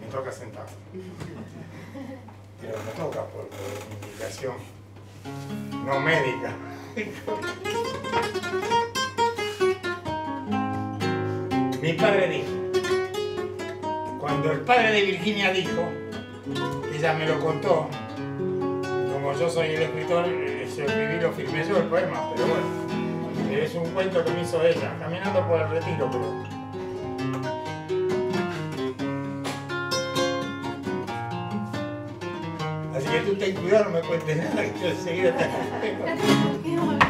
me toca sentado. Pero me toca por indicación no médica. Mi padre dijo, cuando el padre de Virginia dijo, ella me lo contó, como yo soy el escritor, yo escribí, lo firmé yo el poema, pero bueno, es un cuento que me hizo ella, caminando por el Retiro, pero... Así que tú ten cuidado, no me cuentes nada, que yo enseguida te respeto.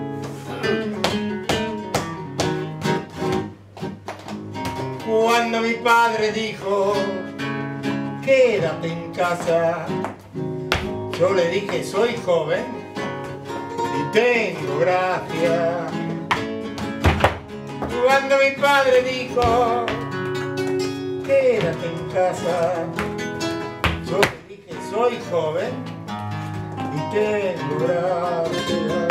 Cuando mi padre dijo, quédate en casa, yo le dije, soy joven y tengo gracia. Cuando mi padre dijo, quédate en casa, yo le dije, soy joven y tengo gracia.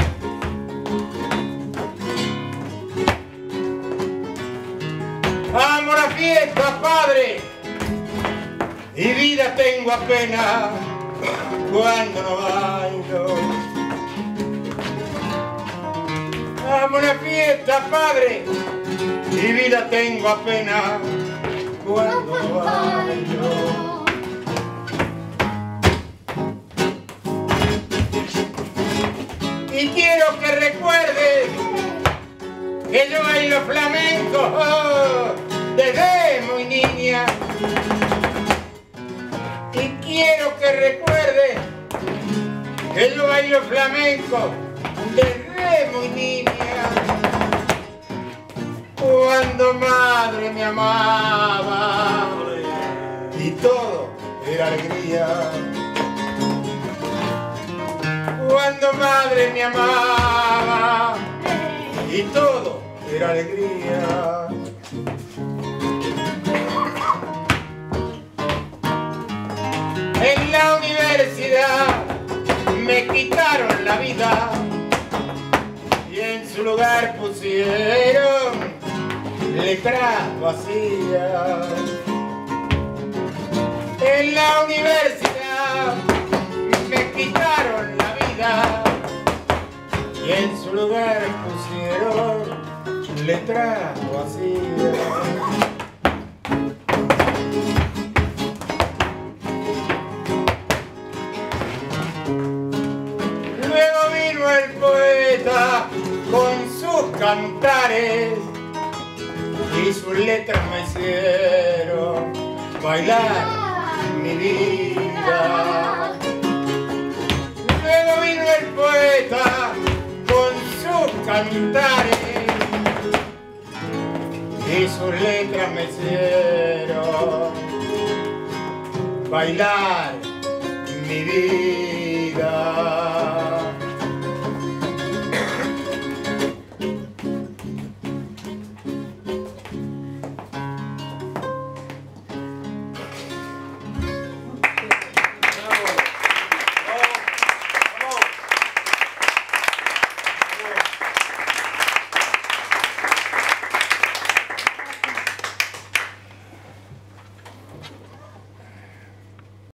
Amo la fiesta, padre, y vida tengo apenas cuando no bailo. Amo la fiesta, padre, y vida tengo apenas cuando no bailo. Y quiero que recuerdes que yo bailo flamenco desde muy niña. Y quiero que recuerdes que yo bailo flamenco desde muy niña. Cuando madre me amaba y todo era alegría. Cuando madre me amaba y todo era alegría. En la universidad me quitaron la vida y en su lugar pusieron letras vacías. En la universidad me quitaron la vida y en su lugar pusieron letras vacías. Luego vino el poeta con sus cantares y sus letras me hicieron bailar mi vida. Luego vino el poeta con sus cantares y sus letras me hicieron bailar mi vida.